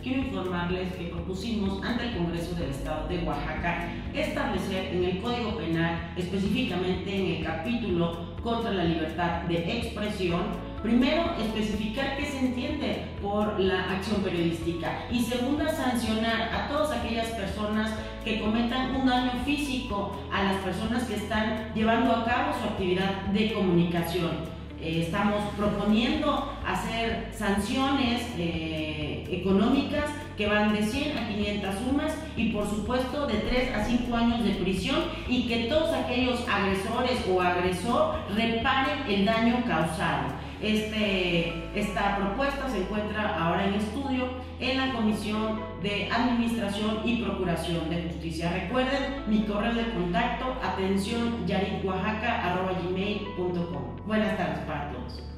quiero informarles que propusimos ante el Congreso del Estado de Oaxaca establecer en el Código Penal, específicamente en el capítulo contra la libertad de expresión, primero, especificar qué se entiende por la acción periodística y segunda, sancionar a todas aquellas personas que cometan un daño físico a las personas que están llevando a cabo su actividad de comunicación. Estamos proponiendo hacer sanciones económicas que van de 100 a 500 sumas y por supuesto de 3 a 5 años de prisión, y que todos aquellos agresores o agresor reparen el daño causado. Esta propuesta se encuentra ahora en estudio en la Comisión de Administración y Procuración de Justicia. Recuerden mi correo de contacto, atención@yaritOaxaca@gmail.com. Buenas tardes para todos.